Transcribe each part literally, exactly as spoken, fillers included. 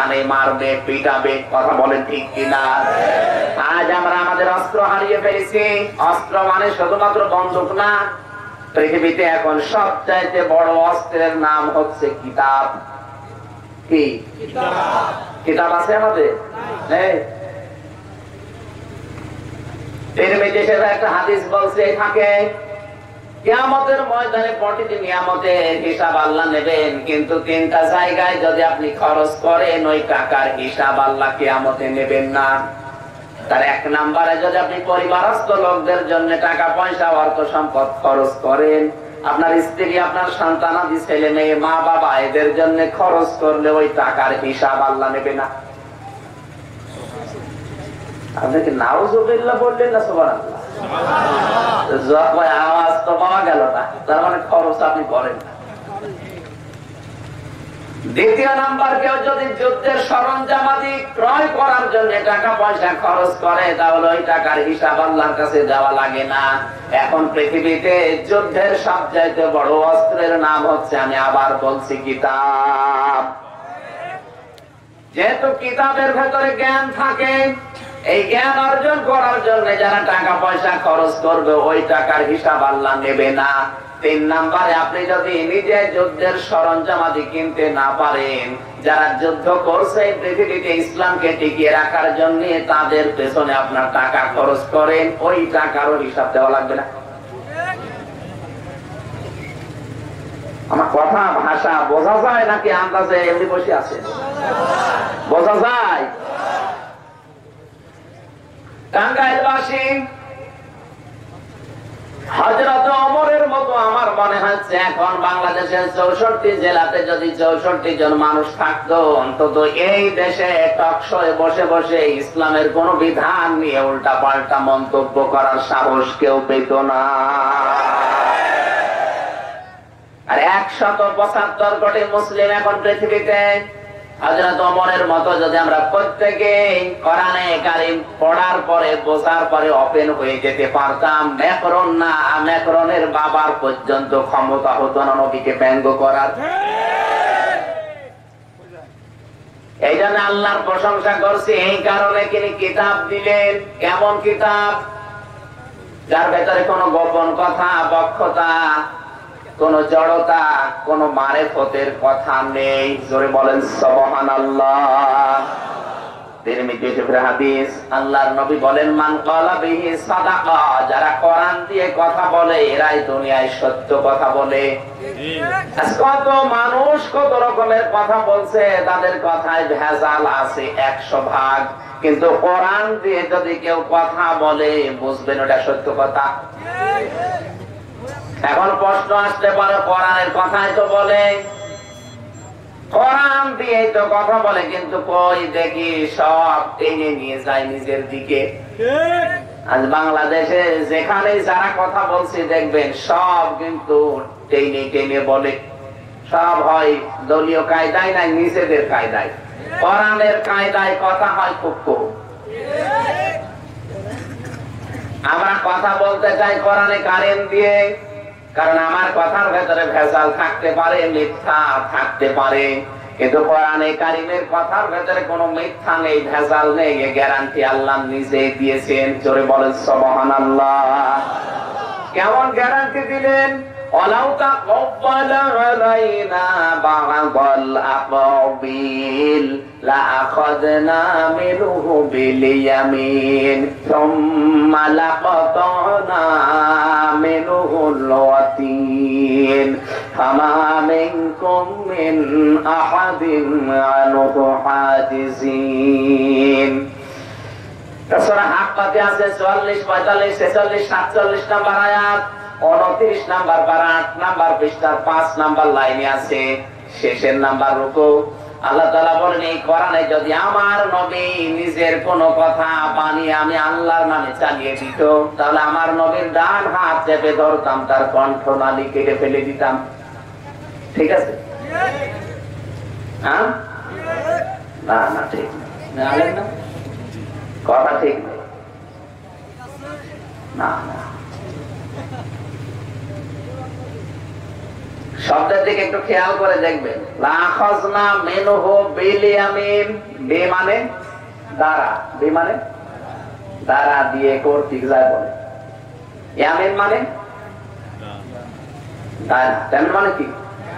মারবে, পিটাবে। কথা বলেন ঠিক কিনা? আজ আমরা আমাদের অস্ত্র হারিয়ে ফেলেছি। অস্ত্র মানে শুধুমাত্র বন্দুক না, পৃথিবীতে এখন সবচাইতে বড় অস্ত্রের নাম হচ্ছে কিতাব। কি কিতাব আছে আমাদের? একটা হাদিস বলছে থাকে কিয়ামতের ময়দানে প্রতিটি নিয়ামতের হিসাব আল্লাহ নেবেন, কিন্তু তিনটা জায়গায় যদি আপনি খরচ করেন ওই টাকার হিসাব আল্লাহ কিয়ামতে নেবেন না। তার এক নম্বরে যদি আপনি পরিবারস্থ লোকদের জন্য টাকা পয়সা অর্থ সম্পদ খরচ করেন, আপনার স্ত্রী, আপনার সন্তানাদি, ছেলে মেয়ে, মা বাবা এদের জন্য খরচ করলে ওই টাকার হিসাব আল্লাহ নেবে না। আপনি কি নাউজুবিল্লাহ বললেন না সুবহানাল্লাহ? আওয়াজ তো পাওয়া গেল না, তার মানে খরচ আপনি করেন না। দ্বিতীয় নাম্বার, কেউ যদি যুদ্ধের সরঞ্জামাদি ক্রয় করার জন্য টাকা পয়সা খরচ করে তাহলে ওই টাকার হিসাব আল্লাহর কাছে দেওয়া লাগে না। এখন পৃথিবীতে যুদ্ধের সবচাইতে বড় অস্ত্রের নাম হচ্ছে, আমি আবার বলছি, কিতাব। যেহেতু কিতাবের ভেতরে জ্ঞান থাকে, এই জ্ঞান অর্জন করার জন্য যারা টাকা পয়সা খরচ করবে ওই টাকার হিসাব আল্লাহ নেবে না। তিন নাম্বারে, আপনি যদি নিজে যুদ্ধের সরঞ্জামাদি কিনতে না পারেন, যারা যুদ্ধ করছে পৃথিবীতে ইসলামকে টিকিয়ে রাখার জন্য তাদের পেছনে আপনার টাকা খরচ করেন, ওই টাকারও হিসাব দেওয়া লাগবে না। আমার কথা ভাষা বোঝা যায় নাকি আন্দাজে এমনি বসে আছে? বোঝা যায়? টাঙ্গাইলবাসী হযরত ওমরের মতো আমার মনে হচ্ছে এখন বাংলাদেশের চৌষট্টি জেলাতে যদি চৌষট্টি জন মানুষ থাকতো, অন্তত এই দেশে টকশোয় বসে বসে ইসলামের কোন বিধান নিয়ে উল্টা পাল্টা মন্তব্য করার সাহস কেউ পেত না। আর একশত পঁচাত্তর কোটি মুসলিম এখন পৃথিবীতে। হযরত ওমরের মতো যদি আমরা প্রত্যেকে কোরআনে কারীম পড়ার পরে বোঝার পরে ওপেন হয়ে যেতে পারতাম, ম্যাকরন না ম্যাকরনের বাবার পর্যন্ত ক্ষমতা হতো না নবীকে ব্যঙ্গ করার। এই জন্য আল্লাহর প্রশংসা করছি, এই কারণে তিনি কিতাব দিলেন। কেমন কিতাব? যার ভেতরে কোনো গোপন কথা, বক্ষতা, কোন জড়তা, কোন মারেফতের কথা নেই। জোরে বলেন সুবহানাল্লাহ। তিরমিজি শরীফের হাদিস, আল্লাহর নবী বলেন, মান ক্বালা বিহি সাদাকা, যারা কোরআন দিয়ে কথা বলে এরাই দুনিয়ায় সত্য কথা বলে। কত মানুষ কত রকমের কথা বলছে, তাদের কথায় ভেজাল আছে একশো ভাগ, কিন্তু কোরআন দিয়ে যদি কেউ কথা বলে বুঝবেন ওটা সত্য কথা। এখন প্রশ্ন আসতে পারে, কোরআনের কথাই তো বলে, কোরআন দিয়ে তো কথা বলে, কিন্তু কই দেখি সব টেনে নিয়ে যায় নিজের দিকে। আজ বাংলাদেশে যেখানে যারা কথা বলছে দেখবেন সব কিন্তু টেনে টেনে বলে। সব হয় দলীয় কায়দায় না নিজেদের কায়দায়। কোরআনের কায়দায় কথা হয় খুব কম। আমরা কথা বলতে চাই কোরআনে কারিম দিয়ে, কারণ আমার কথার ভেতরে ভেজাল থাকতে পারে, মিথ্যা থাকতে পারে, কিন্তু কোরআনে কারিমের কথার ভেতরে কোনো মিথ্যা নেই, ভেজাল নেই, এই গ্যারান্টি আল্লাহ নিজে দিয়েছেন। জোরে বলেন সুবহানাল্লাহ। কেমন গ্যারান্টি দিলেন? ওয়ালাউ তাকাব্বালা আলাইনা বা'দাল আকাবিল লাআখাযনা মিনহু বিল ইয়ামিন সুম্মা লাকাতানা মিনহুল ওয়াতিন ফামা মিনকুম মিন আহাদিন আনহু হাজিজিন। সূরা হাক্কাতে আছে চুয়াল্লিশ, পঁয়তাল্লিশ, ছেচল্লিশ, সাতচল্লিশ নাম্বার আয়াত, উনত্রিশ নাম্বার পারা, আট নাম্বার পৃষ্ঠার পাঁচ নাম্বার লাইনে আছে শেষের নাম্বার রুকু। আল্লাহ তাআলা বলেন, এই কোরআনে যদি আমার নবী নিজের কোন কথা বানিয়ে আমি আল্লাহর নামে চালিয়ে দিত, তাহলে আমার নবীর ডান হাত চেপে ধরতাম, তার কণ্ঠনালী কেটে ফেলে দিতাম। ঠিক আছে? হ্যাঁ না না ঠিক না, কথা ঠিক নেই। না না, শব্দের দিকে একটু খেয়াল করে দেখবেন। লাখাজনা মিনহু বিল ইয়ামিন, বে মানে দ্বারা, বে মানে দ্বারা দিয়ে কর্তৃক যায় বলে। ইয়ামিন মানে দ্বারা, ইয়ামিন মানে কি?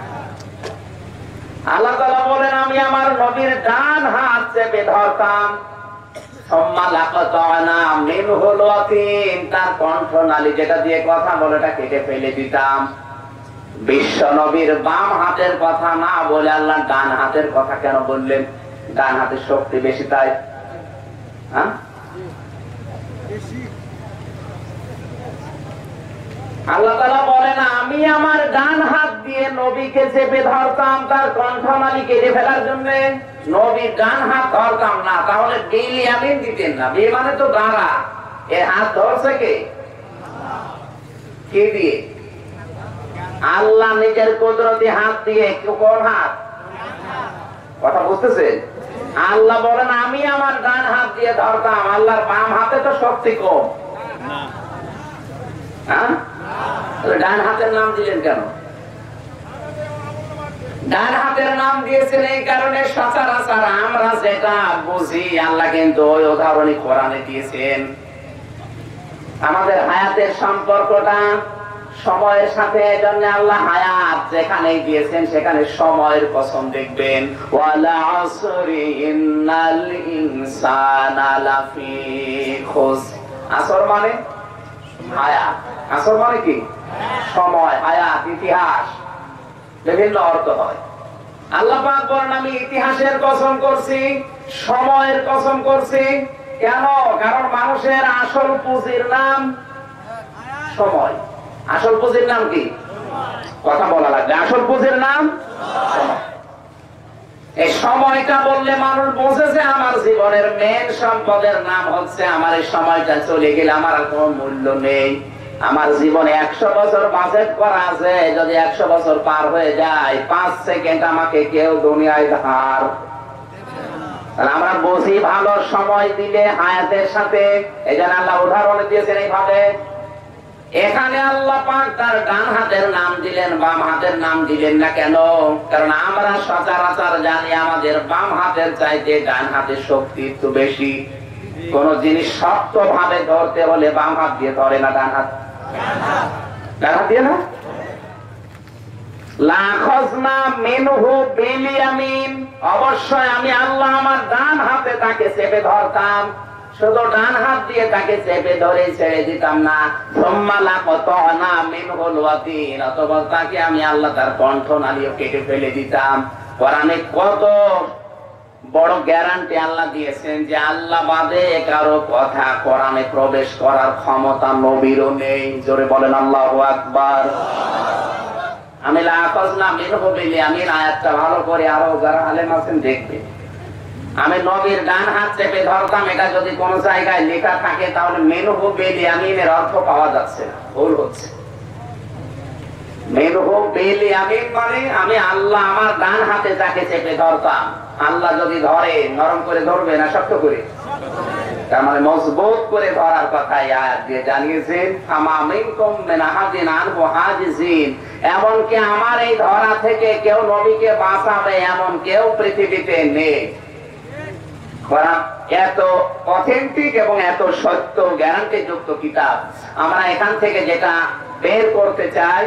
আল্লাহ তাআলা বলেন আমি আমার নবীর ডান হাত চেপে ধরতাম, সুম্মা লাকাতানা মিনহুল ওয়াতিন, তার কণ্ঠনালী যেটা দিয়ে কথা বলে এটা কেটে ফেলে দিতাম। বিশ্ব নবীর বাম হাতের কথা না বলে আল্লাহ ডান হাতের কথা কেন বললেন? ডান হাতের শক্তি বেশি তাই। হ্যাঁ, আল্লাহ তাআলা বলেন আমি আমার ডান হাত দিয়ে নবীকে চেপে ধরতাম তার কণ্ঠনালী কেটে ফেলার জন্য। নবীর ডান হাত ধরতাম না, তাহলে বিল ইয়ামিন দিতেন না। বে মানে তো দ্বারা, এ হাত ধরছে কে? কে দিয়ে? আল্লাহ নিজের কুদরতি হাত দিয়ে। কোন হাত? কথা বুঝতেছেন? আল্লাহ বলেন আমি আমার ডান হাত দিয়ে ধরতাম। আল্লাহর বাম হাতে তো শক্তি কম। হ্যাঁ, ডান হাতের নাম দিলেন কেন? ডান হাতের নাম দিয়েছেন এই কারণে সচরাচর আমরা যেটা বুঝি, আল্লাহ কিন্তু ওই উদাহরণই কোরআনে দিয়েছেন। আমাদের হায়াতের সম্পর্কটা সময়ের সাথে, এজন্য আল্লাহ হায়াত যেখানে দিয়েছেন সেখানে সময়ের কসম দেখবেন। ওয়ালা আসরি ইন্নাল ইনসানা লাফি খুসর। আসর মানে হায়াত, আসর মানে কি? সময়, হায়াত, ইতিহাস, বিভিন্ন অর্থ হয়। আল্লাহ পাক বলেন আমি ইতিহাসের কসম করছি, সময়ের কসম করছি। কেন? কারণ মানুষের আসল পুঁজির নাম সময়। আসল পুঁজির নাম কি? কথা বলা লাগবে। আসল পুঁজির নাম সময়। এই সময়টা বললে মানুষ বোঝেছে আমার জীবনের মেন সম্পদের নাম হচ্ছে আমার এই সময়টা চলে গেলে আমার আর কোনো মূল্য নেই। আমার জীবনে একশো বছর বাজেট করা আছে, যদি একশো বছর পার হয়ে যায় পাঁচ সেকেন্ড আমাকে কেউ দুনিয়ায় ধার। আমরা বুঝি ভালো সময় দিলে হায়াতের সাথে। এই জন্য আল্লাহ উদাহরণ দিয়েছেন এইভাবে। এখানে আল্লাহ পাক তার ডান হাতের নাম দিলেন, বাম হাতের নাম দিলেন না কেন? কারণ আমরা সচরাচর জানি আমাদের বাম হাতের চাইতে ডান হাতের শক্তি একটু বেশি। কোন জিনিস শক্ত ভাবে ধরতে হলে বাম হাত দিয়ে ধরে না ডান হাত? ডান হাত দিয়ে না। লাখাজনা মিনহু বিল ইয়ামিন, অবশ্যই আমি আল্লাহ আমার ডান হাতে তাকে চেপে ধরতাম। শুধু ডান হাত দিয়ে তাকে চেপে ধরে ছেড়ে দিতাম না। সুম্মা লাকাতানা মিনহুল ওয়াতিন, অথবা তাকে আমি আল্লাহ তার কণ্ঠনালীও কেটে ফেলে দিতাম। কোরআনে কত বড় গ্যারান্টি আল্লাহ দিয়েছেন যে আল্লাহ বাদে কারো কথা কোরআনে প্রবেশ করার ক্ষমতা নবীরও নেই। জোরে বলেন আল্লাহু আকবার। আমি লাখাজনা মিনহু বিল ইয়ামিন আয়াতটা ভালো করে আরো যারা আলেম আছেন দেখবে। আমি নবীর ডান হাত চেপে ধরতাম, এটা যদি কোন জায়গায় লেখা থাকে তাহলে মিনহু বিল ইয়ামিনের অর্থ পাওয়া যাচ্ছে না, ভুল হচ্ছে। মিনহু বিল ইয়ামিন মানে আমি আল্লাহ আমার ডান হাতে তাকে চেপে ধরতাম। আল্লাহ যদি ধরে নরম করে ধরবে না শক্ত করে? তার মানে মজবুত করে ধরার কথা আয়াত দিয়ে জানিয়েছেন। আমা মিনকুম মিন আহাদিন আনহু হাজিজিন, এমনকি আমার এই ধরা থেকে কেউ নবীকে বাঁচাবে এমন কেউ পৃথিবীতে নেই। কোরআন এত অথেন্টিক এবং এত সত্য গ্যারান্টি যুক্ত কিতাব। আমরা এখান থেকে যেটা বের করতে চাই,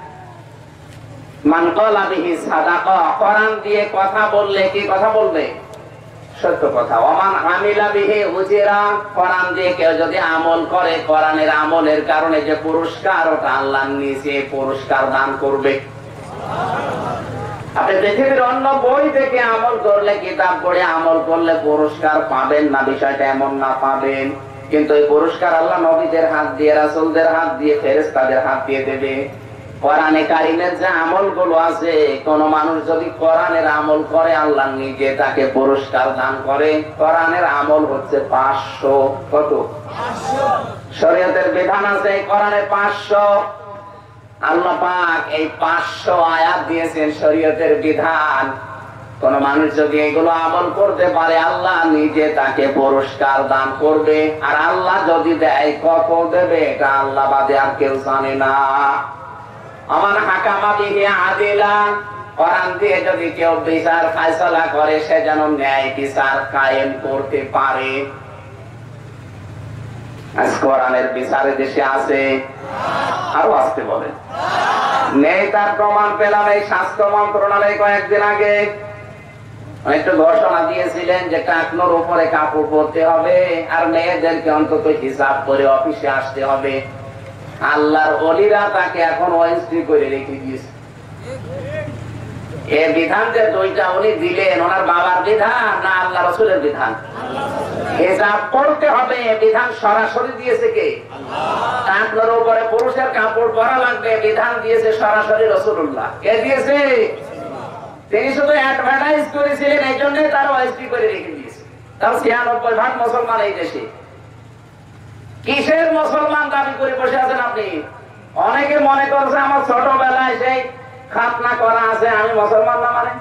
মান ক্বালা বিহি সাদাকা, কোরআন দিয়ে কথা বললে কি কথা বলবে? সত্য কথা। ওমান আমিলা বিহি উজিরা, কোরআন দিয়ে কেউ যদি আমল করে কোরআনের আমলের কারণে যে পুরস্কার ওটা আল্লাহর নিচে পুরস্কার দান করবে। আপনি পৃথিবীর অন্য বই থেকে আমল করলে, কিতাব পড়ে আমল করলে পুরস্কার পাবেন না, বিষয়টা এমন না, পাবেন। কিন্তু এই পুরস্কার আল্লাহ নবীদের হাত দিয়ে, রাসূলদের হাত দিয়ে, ফেরেশতাদের হাত দিয়ে দেবে। কোরআনে কারিমের যে আমল গুলো আছে, কোন মানুষ যদি কোরআনের আমল করে আল্লাহ নিজে তাকে পুরস্কার দান করে। কোরআনের আমল হচ্ছে পাঁচশো। কত? শরীয়তের বিধান আছে কোরআনে পাঁচশো। আল্লাহ পাক এই পাঁচশো আয়াত দিয়েছেন শরীয়তের বিধান। কোন মানুষ যদি এগুলো আমল করতে পারে আল্লাহ নিজে তাকে পুরস্কার দান করবে। আর আল্লাহ যদি দেয় কত দেবে এটা আল্লাহ বাদে আর কেউ জানে না। আমার হাকামা বিহি আদিলান, কোরআন দিয়ে যদি কেউ বিচার ফায়সালা করে সে যেন ন্যায় বিচার কায়েম করতে পারে। আজ কোরআনের বিচারে দেশে আছে, আরো আসতে বলে নেই। তার প্রমাণ পেলাম এই স্বাস্থ্য মন্ত্রণালয় কয়েকদিন আগে একটু ঘোষণা দিয়েছিলেন যে টাকনোর উপরে কাপড় পরতে হবে আর মেয়েদেরকে অন্তত হিসাব করে অফিসে আসতে হবে। আল্লাহর ওলিরা তাকে এখন ওয়েস্ট্রি করে রেখে দিয়েছে। এই বিধান যে দুইটা উনি দিলেন, ওনার বাবার বিধান না আল্লাহ রসুলের বিধান? হিসাব করতে হবে বিধান সরাসরি দিয়েছে কে? টাকনোর উপরে পুরুষের কাপড় পরা লাগবে বিধান দিয়েছে সরাসরি রাসূলুল্লাহ। কে দিয়েছে? তিনি শুধু অ্যাডভার্টাইজ করেছিলেন, এই জন্যই তারা ওয়েস্ট্রি করে রেখে দিয়েছে। তাও ছিয়ানব্বই ভাগ মুসলমান এই দেশে। কিসের মুসলমান দাবি করে বসে আছেন আপনি? অনেকে মনে করছে আমার ছোটবেলায় সেই খাতনা করা আছে, আমি মুসলমান না। মানে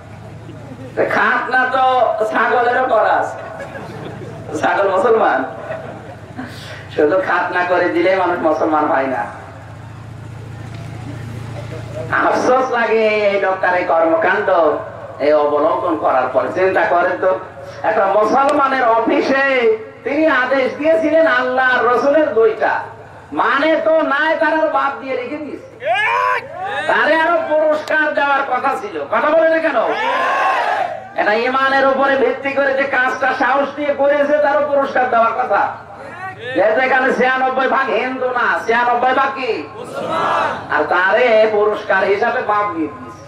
খাতনা তো ছাগলেরও করা আছে, ছাগল মুসলমান? শুধু খাতনা করে দিলে মানুষ মুসলমান হয় না। আফসোস লাগে এই লোকটার এই কর্মকাণ্ড এই অবলম্বন করার পর। চিন্তা করেন তো, একটা মুসলমানের অফিসে তিনি আদেশ দিয়েছিলেন আল্লাহ রসুলের দুইটা, মানে তো নাই, তার বাদ দিয়ে রেখে দিয়েছে। তারে আরো পুরস্কার দেওয়ার কথা ছিল, কথা বলে না কেন? এটা ইমানের উপরে ভিত্তি করে যে কাজটা সাহস দিয়ে করেছে তারও পুরস্কার দেওয়ার কথা। যেখানে ছিয়ানব্বই ভাগ হিন্দু না, ছিয়ানব্বই ভাগ কি? আর তারে পুরস্কার হিসাবে বাদ দিয়ে দিয়েছে।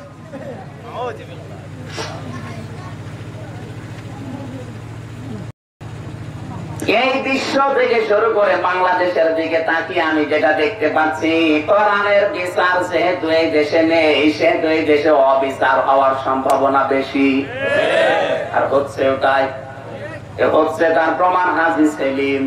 এই দৃশ্য থেকে শুরু করে বাংলাদেশের দিকে তাকিয়ে আমি যেটা দেখতে পাচ্ছি, কোরআনের বিচার যেহেতু এই দেশে নেই, সেহেতু এই দেশে অবিচার হওয়ার সম্ভাবনা বেশি। আর হচ্ছে ওটাই হচ্ছে, তার প্রমাণ হাজী সেলিম।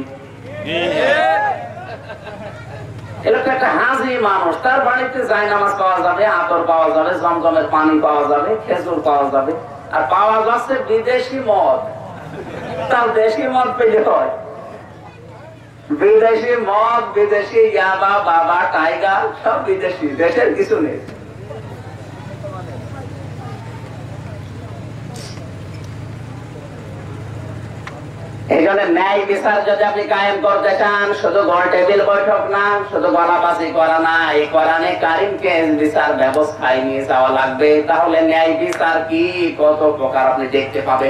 এরকম একটা হাজী মানুষ, তার বাড়িতে যায় নামাজ পাওয়া যাবে, আতর পাওয়া যাবে, জমজমের পানি পাওয়া যাবে, খেজুর পাওয়া যাবে, আর পাওয়া যাচ্ছে বিদেশি মদ। তার দেশি মদ পেলে হয়, বিদেশি মদ, বিদেশি ইয়াবা, বাবা, টাইগার সব বিদেশি, দেশের কিছু নেই। এই জন্য ন্যায় বিচার যদি আপনি কায়েম করতে চান, শুধু গোল টেবিল বৈঠক না, শুধু গলাবাজি করা না, এই কোরআনে কারিমকে বিচার ব্যবস্থায় নিয়ে যাওয়া লাগবে। তাহলে ন্যায় বিচার কি, কত প্রকার আপনি দেখতে পাবেন।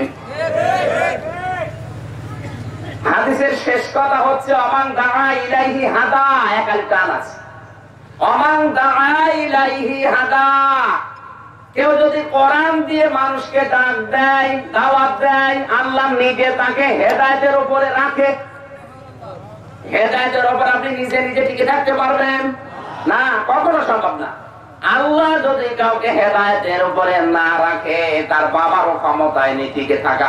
হাদিসের শেষ কথা হচ্ছে অমান দাআ ইলাইহি হাদা, একাল টান আছে। অমান দাআ ইলাইহি হাদা, কেউ যদি কোরআন দিয়ে মানুষকে ডাক দেয়, দাওয়াত দেয়, আল্লাহ নিজে তাকে হেদায়েতের উপরে রাখে। হেদায়েতের উপর আপনি নিজে নিজে টিকে থাকতে পারবেন না, কখনো সম্ভব না। আল্লাহ যদি কাউকে হেদায়েতের উপরে না রাখে, তার বাবারও ক্ষমতায় নেই টিকে থাকা।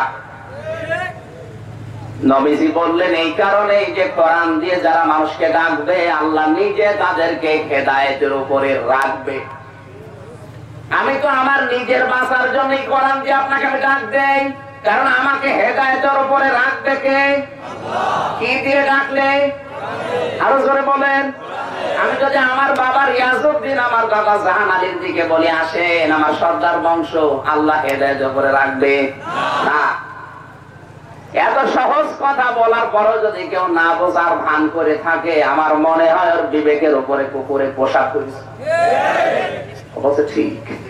নবীজি বললেন এই কারণে যে কোরআন দিয়ে যারা মানুষকে ডাকবে, আল্লাহ নিজে তাদেরকে হেদায়েতের উপরে রাখবে। আমি তো আমার নিজের বাঁচার জন্যই কোরআন দিয়ে আপনাকে আমি ডাক দেই, কারণ আমাকে হেদায়েতের উপরে রাখবে কে? কি দিয়ে ডাকলে? আরো জোরে বলেন। আমি যদি আমার বাবা রিয়াজউদ্দিন, আমার দাদা জাহান আলীর দিকে বলি আসেন আমার সর্দার বংশ, আল্লাহ হেদায়েতের উপরে রাখবে না। এত সহজ কথা বলার পরও যদি কেউ না বোঝার ভান করে থাকে, আমার মনে হয় ওর বিবেকের উপরে কুকুরে পোশাক করেছে। অবশ্য ঠিক,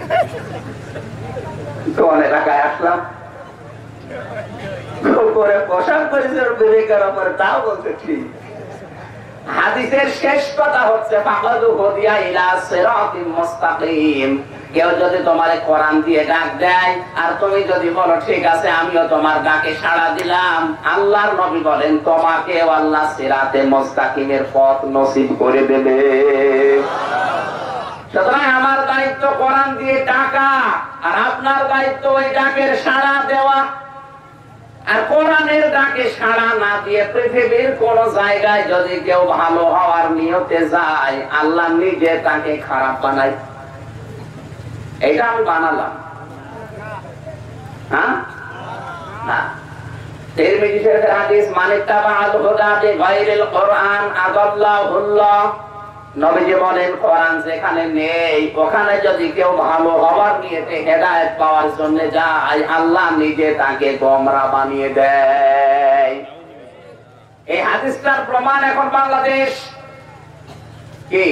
কোন এলাকায় আসলাম, কুকুরে পোশাক করেছে ওর বিবেকের উপরে, তাও বলছে ঠিক। হাদিসের শেষ কথা হচ্ছে ফাকাদু হুদিয়া ইলা সিরাতিম মুস্তাকিম, কেউ যদি তোমার কোরআন দিয়ে ডাক দেয় আর তুমি যদি বলো ঠিক আছে আমিও তোমার ডাকে সাড়া দিলাম, আল্লাহর নবী বলেন তোমাকে আল্লাহ সিরাতে মুস্তাকিমের পথ নসিব করে দেবে। সুতরাং আমার দায়িত্ব কোরআন দিয়ে ডাকা, আর আপনার দায়িত্ব ওই ডাকের সাড়া দেওয়া। আর কোরআনের ডাকে সাড়া না দিয়ে পৃথিবীর কোন জায়গায় যদি কেউ ভালো হওয়ার নিয়তে যায়, আল্লাহ নিজে তাকে খারাপ বানায়। এটা আমি বানালাম, হ্যাঁ না। তিরমিজি শরীফের হাদিস, মান ইত্তাবাআল হুদা বিগাইরিল কোরআন আদাল্লাহুল্লাহ। নবীজি বলেন কোরআন যেখানে নেই ওখানে যদি কেউ ভালো হওয়ার নিয়েতে হেদায়েত পাওয়ার জন্য যায়, আল্লাহ নিজে তাকে গোমরাহ বানিয়ে দেয়। এই হাদিসটার প্রমাণ এখন বাংলাদেশ কি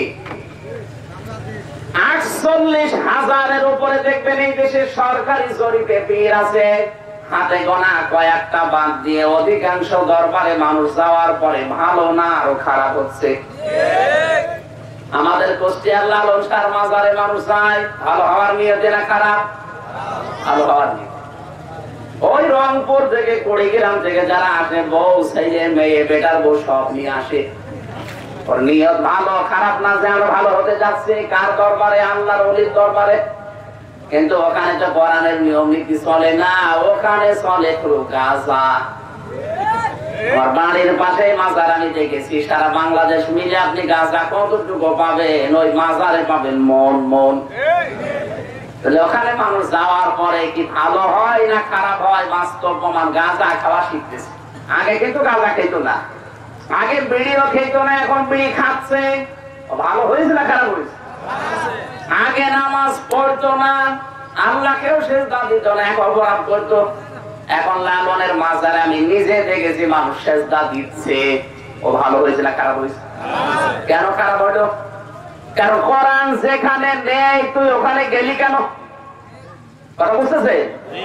আটচল্লিশ হাজারের উপরে দেখবেন এই দেশের সরকারি জরিপে পীর আছে, হাতে গোনা কয়েকটা বাদ দিয়ে অধিকাংশ দরবারে মানুষ যাওয়ার পরে ভালো না আরো খারাপ হচ্ছে। আমাদের কুষ্টিয়ার লালন শাহর মাজারে মানুষ যায় ভালো হওয়ার নিয়তে না খারাপ? ভালো হওয়ার নিয়তে। ওই রংপুর থেকে কুড়িগ্রাম থেকে যারা আসে বউ ছেলে মেয়ে বেটার বউ সব নিয়ে আসে, ওর নিয়ত ভালো, খারাপ না যে আমরা ভালো হতে যাচ্ছি। কার দরবারে? আল্লাহর ওলির দরবারে। কিন্তু ওখানে তো কোরআনের নিয়ম নীতি চলে না, ওখানে চলে গাঁজা। আমার বাড়ির পাশে মাজার আমি দেখেছি, সারা বাংলাদেশ মিলে আপনি গাঁজা কতটুকু পাবেন, ওই মাজারে পাবেন মন মন। তাহলে ওখানে মানুষ যাওয়ার পরে কি ভালো হয় না খারাপ হয়? বাস্তব প্রমাণ, গাঁজা খাওয়া শিখতেছে। আগে কিন্তু গাঁজা খেত না, আগে বিড়িও খেত না, এখন বিড়ি খাচ্ছে। ভালো হয়েছে না খারাপ হয়েছে? আগে নামাজ পড়তো না, আল্লাহকেও সেজদা দিত না, এক অপরাধ করতো। এখন লালনের মাজারে আমি নিজে দেখেছি মানুষ সেজদা দিচ্ছে। ও ভালো হয়েছে না খারাপ হয়েছে? কেন খারাপ হলো? কারণ কোরআন যেখানে নেই তুই ওখানে গেলি কেন? কথা বুঝতেছে?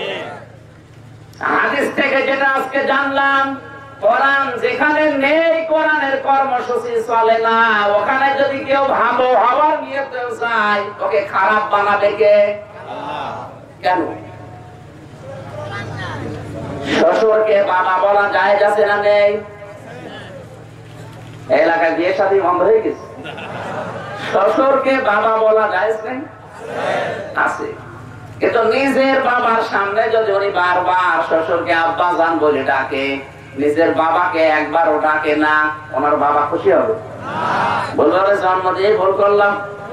হাদিস থেকে যেটা আজকে জানলাম, কোরআন যেখানে নেই কোরআনের কর্মসূচি চলে না, ওখানে যদি কেউ ভালো হওয়ার নিয়তে চায় ওকে খারাপ বানাবে কে? কেন? শ্বশুরকে বাবা বলা যায় যাচ্ছে না নেই? এলাকায় বিয়ে শাদী বন্ধ হয়ে গেছে, শ্বশুরকে বাবা বলা যায় নেই? আছে। কিন্তু নিজের বাবার সামনে যদি উনি বারবার শ্বশুরকে আব্বা জান বলে ডাকে, নিজের বাবাকে একবারও ডাকে না, ওনার বাবা খুশি হবে? বলবে জন্ম দিয়ে ভুল করলাম।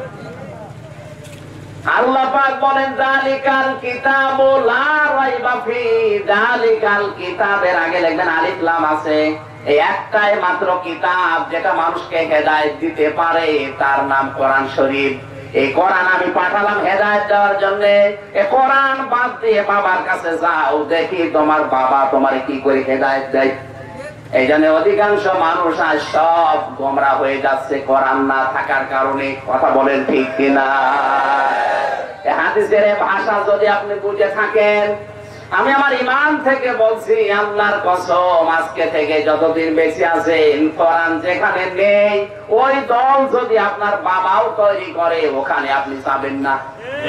আল্লাহ পাক বলেন যালিকাল কিতাবু লা রাইবা ফি, যালিকাল কিতাবের আগে লিখবেন আলিফ লাম আছে। এই একটাই মাত্র কিতাব যেটা মানুষকে হেদায়েত দিতে পারে, তার নাম কোরআন শরীফ। এই কোরআন আমি পাঠালাম হেদায়েত দেওয়ার জন্য। এই কোরআন বাদ দিয়ে বাবার কাছে যাও, দেখি তোমার বাবা তোমারে কি করে হেদায়েত দেয়। এই জন্য অধিকাংশ মানুষ আজ সব গোমরা হয়ে যাচ্ছে কোরআন না থাকার কারণে। কথা বলেন ঠিক কিনা? হাদিসের ভাষা যদি আপনি বুঝে থাকেন, আমি আমার ঈমান থেকে বলছি, আল্লাহর কসম, আজকে থেকে যতদিন বেঁচে আছেন কোরআন যেখানে নেই ওই দল যদি আপনার বাবাও তৈরি করে ওখানে আপনি যাবেন না।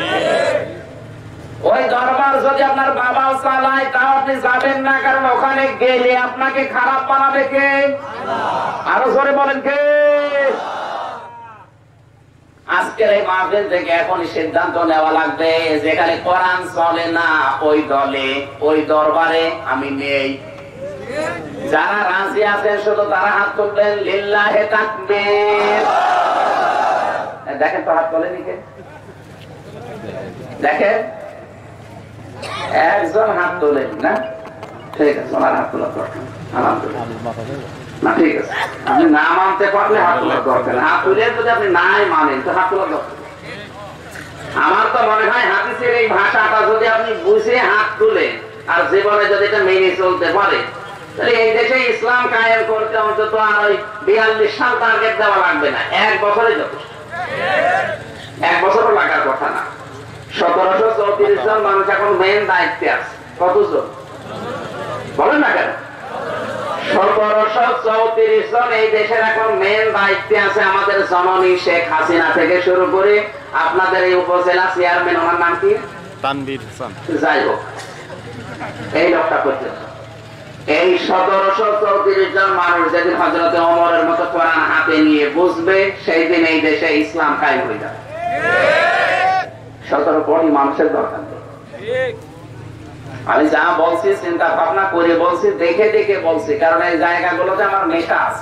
ওই দরবার যদি আপনার বাবাও চালায় তাও আপনি যাবেন না, কারণ ওখানে গেলে আপনাকে খারাপ বানাবে কে? আরো জোরে বলেন কে? আজকের এই মাহফিল থেকে এখনই সিদ্ধান্ত নেওয়া লাগবে, যেখানে কোরআন চলে না ওই দলে ওই দরবারে আমি নেই। যারা রাজি আছেন শুধু তারা হাত তুলবেন, লিল্লাহে তাকবীর। দেখেন তো হাত তোলেনি কে? দেখেন একজন হাত তোলেন না? ঠিক আছে, ওনার হাত তোলা দরকার। না ঠিক আছে, আপনি না মানতে পারলে হাত তোলার দরকার। হাত তুলে যদি আপনি নাই মানেন তো হাত তোলার দরকার। আমার তো মনে হয় হাদিসের এই ভাষাটা যদি আপনি বুঝে হাত তুলে আর জীবনে যদি এটা মেনে চলতে পারে, তাহলে এই দেশে ইসলাম কায়েম করতে অন্তত আর ওই বিয়াল্লিশ সাল টার্গেট দেওয়া লাগবে না, এক বছরে যথেষ্ট। এক বছরও লাগার কথা না। সতেরোশো চৌত্রিশ জন মানুষ এখন মেন দায়িত্বে আছে। কতজন বলেন না কেন? সতেরোশো চৌত্রিশ জন এই দেশের এখন মেন দায়িত্বে আছে। আমাদের জননী শেখ হাসিনা থেকে শুরু করে আপনাদের এই উপজেলা চেয়ারম্যান, ওনার নাম কি? তানভীর হাসান। যাই হোক, এই লোকটা করতে এই সতেরোশো চৌত্রিশ জন মানুষ যেদিন হযরতে ওমরের মতো কোরআন হাতে নিয়ে বুঝবে, সেই দিন এই দেশে ইসলাম কায়েম হয়ে যাবে। সতেরো কোটি মানুষের দরকার নেই। আমি যা বলছি চিন্তা ভাবনা করে বলছি, দেখে দেখে বলছি, কারণ এই জায়গাগুলোতে আমার নেশা আছে।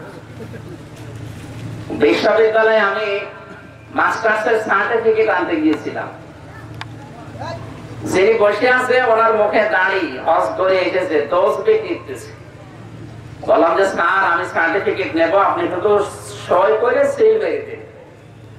বিশ্ববিদ্যালয়ে আমি মাস্টার্সের সার্টিফিকেট আনতে গিয়েছিলাম। যিনি বসে আছে ওনার মুখে দাঁড়ি, হজ করে এসেছে, তসবিহ টিপতেছে। বললাম যে স্যার আমি সার্টিফিকেট নেব, আপনি শুধু সই করে সিল মেরে দিন।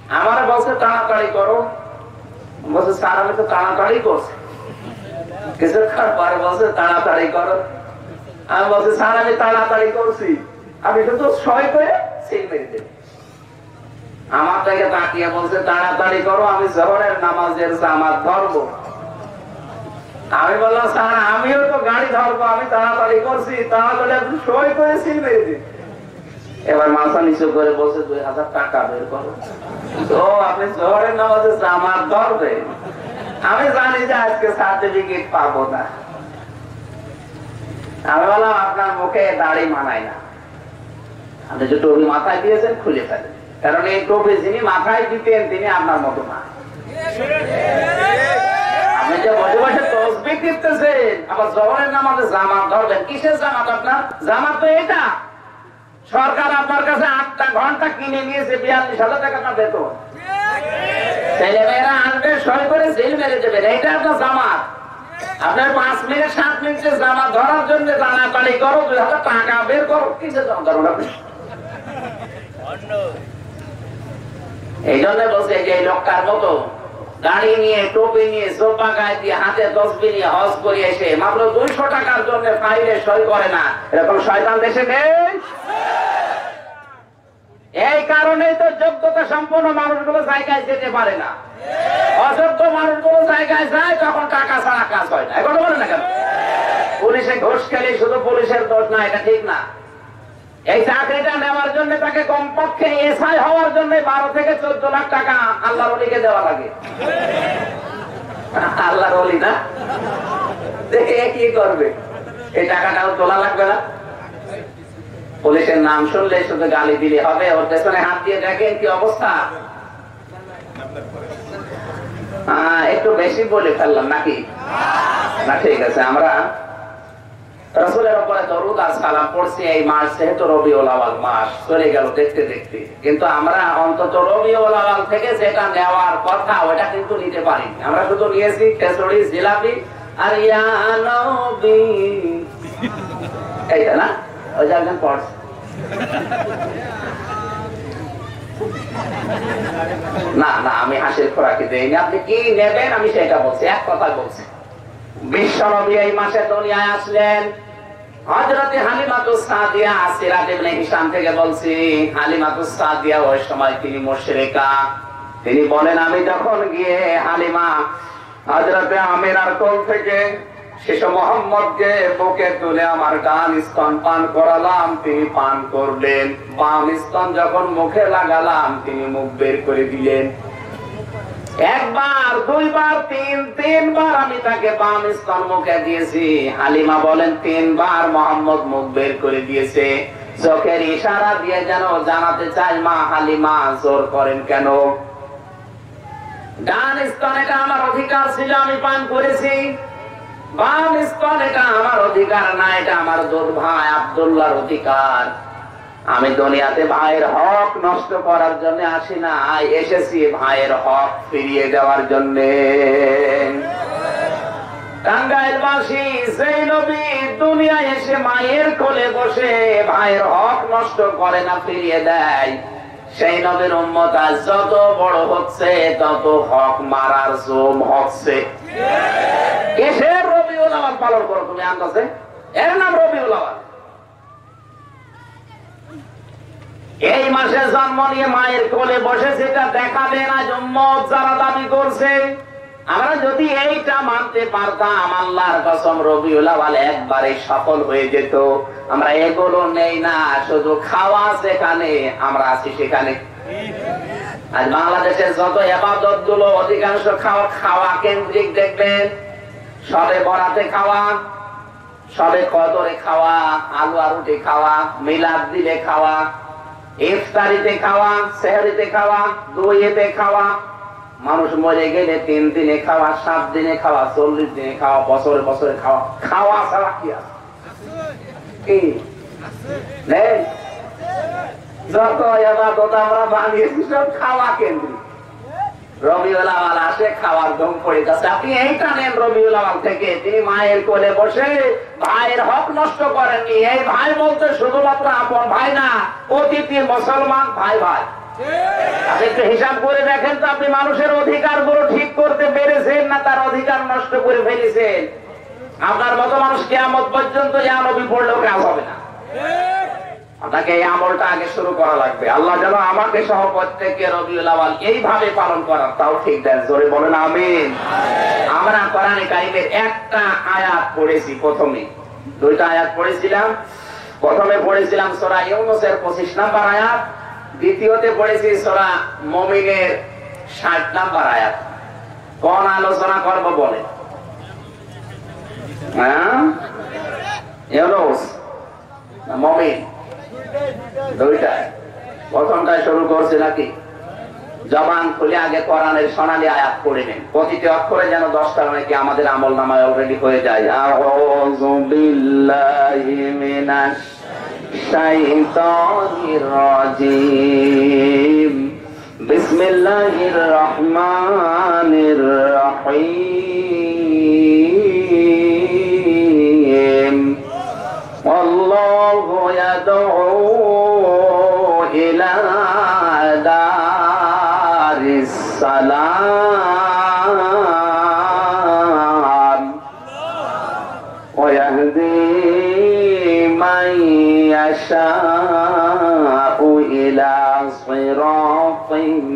আমার বলছে তাড়াতাড়ি করো, বলছে স্যার আমি তো তাড়াতাড়ি করছি। কিছুক্ষণ পরে বলছে তাড়াতাড়ি করো, আমি বলছি স্যার আমি তাড়াতাড়ি করছি, আপনি শুধু সই করে সিল মেরে দেবেন। আমার থেকে তাকিয়ে বলছে তাড়াতাড়ি করো, আমি জোহরের নামাজের জামাত ধরবো। আমি বললাম স্যার আমিও তো গাড়ি ধরবো, আমি তাড়াতাড়ি করছি, তাড়াতাড়ি আপনি সই করে সিল মেরে দিন। এবার মাথা নিচু করে বলছে দুই হাজার টাকা বের করো। তো আপনি জোহরের নামাজের জামাত ধরবে, আমি জানি যে আজকে সার্টিফিকেট পাবো না। আমি বললাম আপনার মুখে দাড়ি মানায় না, আপনি যে টুপি মাথায় দিয়েছেন খুলে ফেলেন, কারণ এই টুপি যিনি মাথায় দিতেন তিনি আপনার মতো না। আপনি যে বসে বসে তসবিহ দিতেছেন, আবার জোহরের নামাজে জামাত ধরবেন, কিসের জামাত আপনার? জামাত তো এটা সরকার আপনার কাছে আটটা ঘন্টা কিনে নিয়েছে, বিয়াল্লিশ হাজার টাকা আপনার বেতন, ছেলেমেয়েরা আনবে সই করে জেল মেরে দেবেন, এটা আপনার জামাত। আপনার পাঁচ মিনিট সাত মিনিটে জামাত ধরার জন্য টানাটানি করো, দুই হাজার টাকা বের করো, কিসের জামাত ধরুন আপনি? এই জন্য বলছে যে এই লোকটার মতো গাড়ি নিয়ে টুপি নিয়ে সোপা গায়ে দিয়ে হাতে তসবিহ নিয়ে হজ করে এসে মাত্র দুইশো টাকার জন্য ফাইলে সই করে না, এরকম শয়তান দেশে নেই। এই কারণেই তো যোগ্যতা সম্পন্ন মানুষগুলো জায়গায় যেতে পারে না, অযোগ্য মানুষগুলো জায়গায় যায়, তখন টাকা ছাড়া কাজ হয় না। এখন বলে না কেন পুলিশে ঘুষ খেলে শুধু পুলিশের দোষ না, এটা ঠিক না। এই চাকরিটা নেওয়ার জন্য তাকে কমপক্ষে এসআই হওয়ার জন্য বারো থেকে চোদ্দ লাখ টাকা আল্লাহর ওলিকে দেওয়া লাগে। আল্লাহর ওলি না দেখে কি করবে, এই টাকাটাও তোলা লাগবে না। পুলিশের নাম শুনলে শুধু গালি দিলে হবে, ওর পেছনে হাত দিয়ে দেখেন কি অবস্থা। একটু বেশি বলে ফেললাম নাকি? না ঠিক আছে, আমরা রাসূলের উপরে দরুদ আর সালাম পড়ছি এই মাস, যেহেতু রবিউল আউয়াল মাস চলে গেল দেখতে দেখতে, কিন্তু আমরা অন্তত রবিউল আউয়াল থেকে যেটা নেওয়ার কথা ওটা কিন্তু নিতে পারি। আমরা শুধু নিয়েছি খিচুড়ি, জিলাপি আর ইয়া নবী, এইটা না, ওই যে একজন পড়ছে। না না আমি হাসির খোরাকি দেইনি, আপনি কি নেবেন আমি সেটা বলছি, এক কথা বলছি। বিশ্ব নবী এই মাসে দুনিয়ায় আসলেন। হযরতে হালিমাতুস সাদিয়া, সিরাত ইবনে হিশাম থেকে বলছি, হালিমাতুস সাদিয়া ওই সময় তিনি মুশরিকা। তিনি বলেন আমি যখন গিয়ে হালিমা হযরতে আমিরার কোল থেকে শিশু মোহাম্মদকে বুকে তুলে আমার ডান স্তন পান করালাম, তিনি পান করলেন। বাম স্তন যখন মুখে লাগালাম তিনি মুখ বের করে দিলেন। একবার, দুইবার, তিন তিনবার আমি তাকে বাম স্তন মুখে দিয়েছি। হালিমা বলেন তিনবার মোহাম্মদ মুখ বের করে দিয়েছে। চোখের ইশারা দিয়ে যেন জানাতে চাই মা হালিমা জোর করেন কেন? ডান স্তন এটা আমার অধিকার ছিল, আমি পান করেছি। বাম স্তন এটা আমার অধিকার না, এটা আমার দুধ ভাই আব্দুল্লাহর অধিকার। আমি দুনিয়াতে ভাইয়ের হক নষ্ট করার জন্য আসি না, এসেছি ভাইয়ের হক ফিরিয়ে দেওয়ার জন্য। টাঙ্গাইলবাসী সেই নবী দুনিয়ায় এসে মায়ের কোলে বসে ভাইয়ের হক নষ্ট করে না, ফিরিয়ে দেয়, সেই নবীর উম্মত আজ যত বড় হচ্ছে তত হক মারার জুম হচ্ছে। কিসের রবিউল আউয়াল পালন করো তুমি আন্দাজে? এর নাম রবিউল আউয়াল। এই মাসে জন্ম নিয়ে মায়ের কোলে বসে সেটা দেখাবেন আজ উম্মত যারা দাবি করছে। আমরা যদি এইটা মানতে পারতাম, আল্লাহর কসম রবিউল আউয়াল একবারে সফল হয়ে যেত। আমরা এগুলো নেই না, শুধু খাওয়া যেখানে আমরা আছি সেখানে। আজ বাংলাদেশের যত ইবাদত গুলো অধিকাংশ খাওয়া খাওয়া কেন্দ্রিক দেখবেন। সবে বরাতে খাওয়া, সবে কদরে খাওয়া, আলু আর রুটি খাওয়া, মিলাদ দিলে খাওয়া, ইফতারিতে খাওয়া, সেহরিতে খাওয়া, দুইতে খাওয়া, মানুষ মরে গেলে তিন দিনে খাওয়া, সাত দিনে খাওয়া, চল্লিশ দিনে খাওয়া, বছরে বছরে খাওয়া। খাওয়া ছাড়া কি আছে? কি নেই? যত ইবাদত আমরা বানিয়েছি সব খাওয়া কেন্দ্রিক। রবিউল আউয়াল আসে, খাওয়ার দম পড়ে যাচ্ছে। আপনি এইটা নেন রবিউল আউয়াল থেকে, তিনি মায়ের কোলে বসে ভাইয়ের হক নষ্ট করেননি। এই ভাই বলতে শুধুমাত্র আপন ভাই না, অতিথি মুসলমান ভাই ভাই। আপনি একটু হিসাব করে দেখেন তো, আপনি মানুষের অধিকার গুলো ঠিক করতে পেরেছেন না তার অধিকার নষ্ট করে ফেলেছেন? আপনার মতো মানুষ কিয়ামত পর্যন্ত ইয়া নবী পড়লেও কাজ হবে না। আপনাকে এই আমলটা আগে শুরু করা লাগবে। আল্লাহ যেন আমাকে সহ প্রত্যেককে রবিউল আউয়াল এইভাবে পালন করার তাও ঠিক দেন। জোরে বলেন আমিন। আমরা কোরআনে কারিমের একটা আয়াত পড়েছি, প্রথমে দুইটা আয়াত পড়েছিলাম। প্রথমে পড়েছিলাম সূরা ইউনূসের পঁচিশ নাম্বার আয়াত, দ্বিতীয়তে পড়েছি সূরা মুমিনের ষাট নাম্বার আয়াত। কোন আলোচনা করব বলে? হ্যাঁ, ইউনূস না মুমিন? দুইটা। প্রথমটাই শুরু করছে নাকি? জবান খুলে আগে কোরআনের সোনালী আয়াত পড়ে নেন, প্রতিটি অক্ষরে যেন দশটা নাকি আমাদের আমল নামায় অলরেডি হয়ে যায়। আউযু বিল্লাহি মিনাশ শাইতানির রাজিম, বিসমিল্লাহির রহমানির রহিম। আল্লাহু ইয়াদউ ইলা দারিস সালাম ওয়া ইয়াহদি মান ইয়াশাউ ইলা সিরাতিম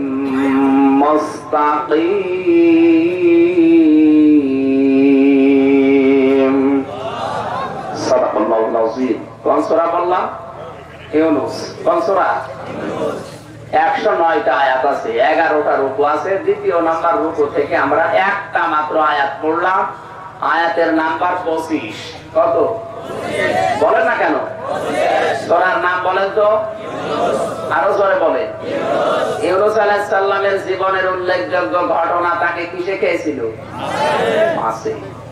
মুস্তাকিম। সাদাকাল্লাহুল আযীম। কোন সূরা বললাম? ইউনূস। কোন সূরা? একশো নয়টা আয়াত আছে, এগারোটা রুকু আছে। দ্বিতীয় নাম্বার রুকু থেকে আমরা একটা মাত্র আয়াত পড়লাম। আয়াতের নাম্বার পঁচিশ। কত বলেন না কেন? সূরার নাম বলেন তো, আরো জোরে বলে। ইউনূস আলাইহিস সালামের জীবনের উল্লেখযোগ্য ঘটনা তাকে কিসে খেয়েছিল? মাছে।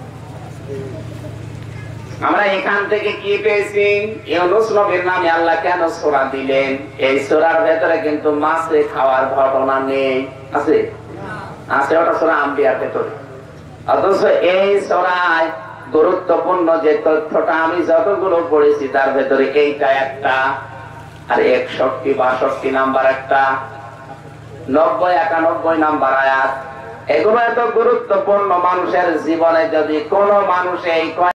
আমরা এখান থেকে কি পেয়েছি? ইউনূস নবীর নামে আল্লাহ কেন সূরা দিলেন? এই সূরার ভেতরে কিন্তু মাছে খাওয়ার ঘটনা নেই। আছে? আছে, ওটা সূরা আম্বিয়ার ভেতরে। অথচ এই সূরায় গুরুত্বপূর্ণ যে তথ্যটা আমি যতগুলো পড়েছি তার ভেতরে এইটা একটা, আর একষট্টি বাষট্টি নাম্বার একটা, নব্বই একানব্বই নাম্বার আয়াত। এগুলো এত গুরুত্বপূর্ণ। মানুষের জীবনে যদি কোনো মানুষ এই